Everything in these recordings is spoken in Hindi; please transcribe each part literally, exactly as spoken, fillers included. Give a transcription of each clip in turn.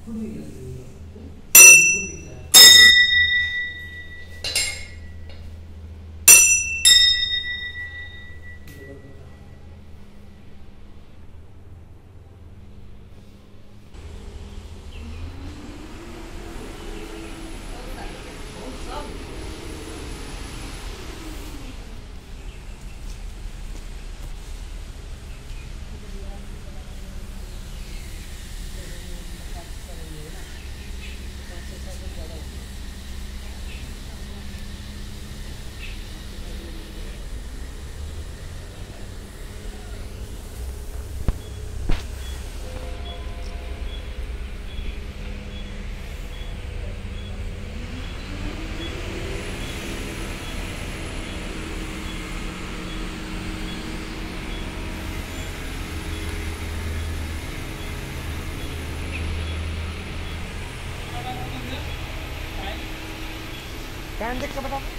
टाइम देख के बता।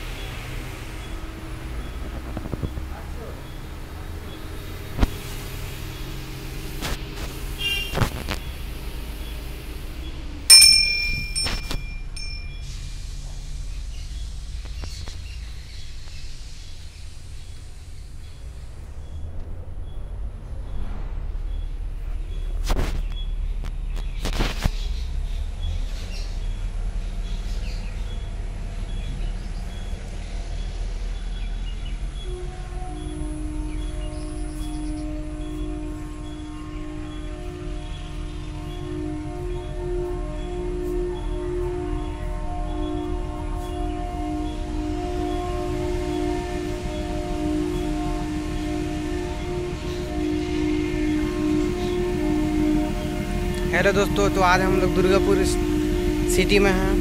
हेलो दोस्तों, तो आज हम लोग दुर्गापुर सिटी में हैं।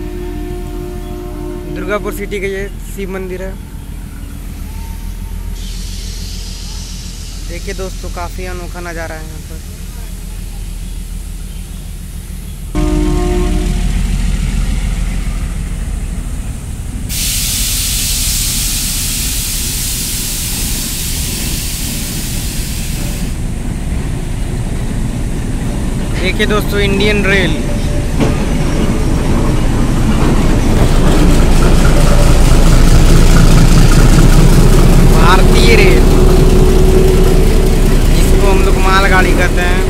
दुर्गापुर सिटी का ये शिव मंदिर है। देखिए दोस्तों, काफ़ी अनोखा नज़ारा है यहाँ पर। देखिए दोस्तों, इंडियन रेल भारतीय रेल, जिसको हम लोग मालगाड़ी कहते हैं।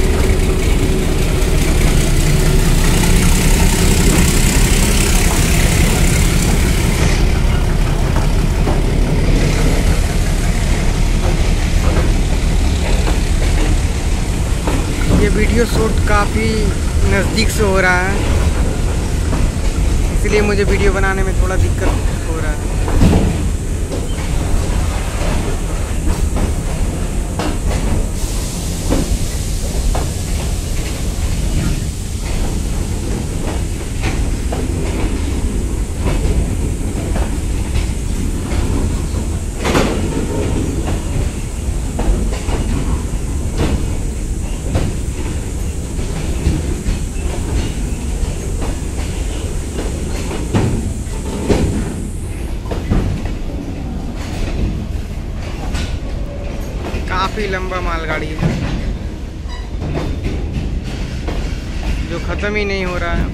ये वीडियो शूट काफ़ी नज़दीक से हो रहा है, इसलिए मुझे वीडियो बनाने में थोड़ा दिक्कत हो रहा है। काफ़ी लंबा मालगाड़ी है जो ख़त्म ही नहीं हो रहा है।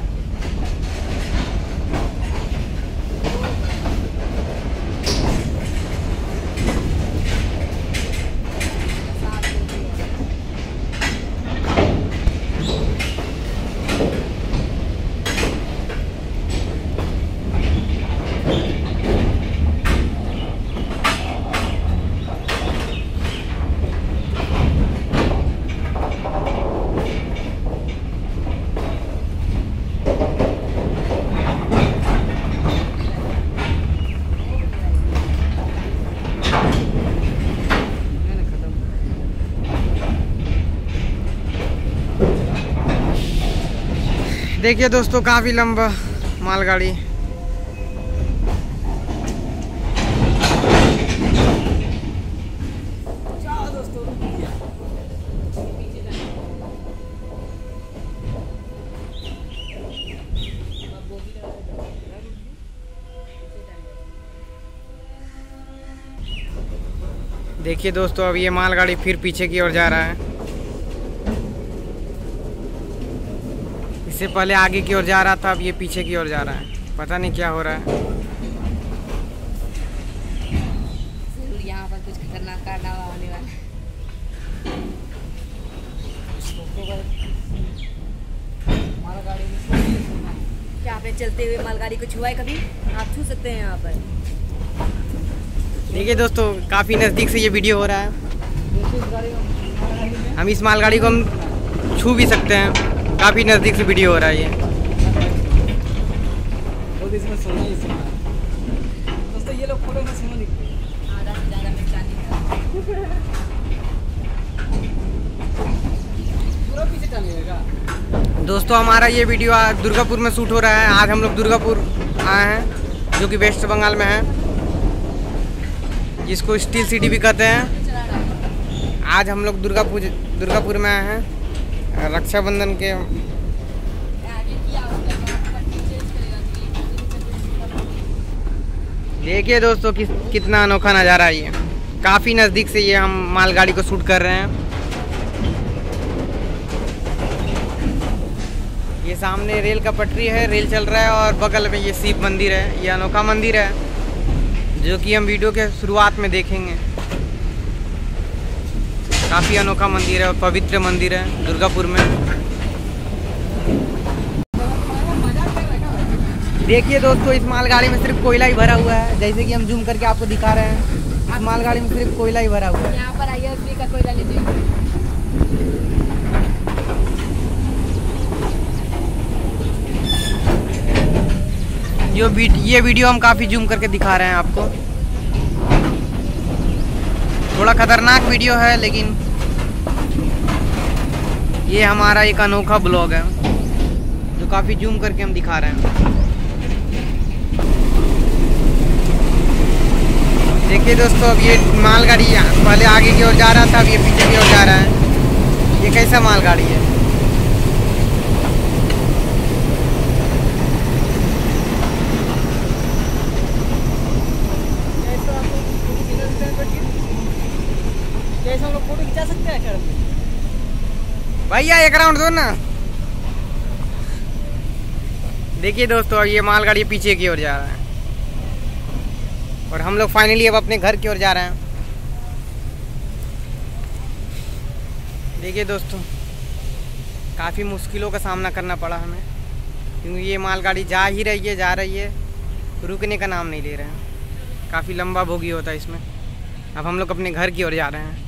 देखिए दोस्तों, काफ़ी लंबा मालगाड़ी। देखिए दोस्तों, अब ये मालगाड़ी फिर पीछे की ओर जा रहा है। इससे पहले आगे की ओर जा रहा था, अब ये पीछे की ओर जा रहा है। पता नहीं क्या हो रहा है। यहाँ पर कुछ खतरनाक कारनामा होने वाला है। क्या आपने चलते हुए मालगाड़ी को छुआ है कभी? आप छू सकते हैं यहाँ पर। देखिए दोस्तों, काफ़ी नज़दीक से ये वीडियो हो रहा है। हम इस मालगाड़ी को हम छू भी सकते हैं। काफ़ी नज़दीक से वीडियो हो रहा है ये। इसमें सोना ही सोना दोस्तों, ये लोग फोटो में सोना निकले आधा से ज़्यादा में चांदी का। पूरा पीछे चलेगा। दोस्तों, हमारा ये वीडियो आज दुर्गापुर में शूट हो रहा है। आज हम लोग दुर्गापुर आए हैं, जो कि वेस्ट बंगाल में है, जिसको स्टील सिटी भी कहते हैं। आज हम लोग दुर्गापुर दुर्गापुर में आए हैं रक्षाबंधन के। देखिए दोस्तों, कि, कितना अनोखा नज़ारा है ये। काफ़ी नज़दीक से ये हम मालगाड़ी को शूट कर रहे हैं। ये सामने रेल का पटरी है, रेल चल रहा है, और बगल में ये शिव मंदिर है। ये अनोखा मंदिर है, जो कि हम वीडियो के शुरुआत में देखेंगे। काफ़ी अनोखा मंदिर है और पवित्र मंदिर है दुर्गापुर में। देखिए दोस्तों, इस मालगाड़ी में सिर्फ कोयला ही भरा हुआ है। जैसे कि हम जूम करके आपको दिखा रहे हैं, इस मालगाड़ी में सिर्फ कोयला ही भरा हुआ है। यहाँ पर आइए, का कोयला लीजिए। जो ये वीडियो हम काफ़ी जूम करके दिखा रहे हैं आपको। थोड़ा खतरनाक वीडियो है, लेकिन ये हमारा एक अनोखा ब्लॉग है, जो काफ़ी जूम करके हम दिखा रहे हैं। देखिए दोस्तों, अब ये मालगाड़ी पहले आगे की ओर जा रहा था, अब ये पीछे की ओर जा रहा है। ये कैसा मालगाड़ी है? कैसे हम लोग फोटो खिंचा सकते हैं सड़क पे? भैया एक राउंड दो ना। देखिए दोस्तों, ये मालगाड़ी पीछे की ओर जा रहा है, और हम लोग फाइनली अब अपने घर की ओर जा रहे हैं। देखिए दोस्तों, काफ़ी मुश्किलों का सामना करना पड़ा हमें, क्योंकि ये मालगाड़ी जा ही रही है, जा रही है, रुकने का नाम नहीं ले रहे हैं। काफ़ी लंबा बोगी होता है इसमें। अब हम लोग अपने घर की ओर जा रहे हैं।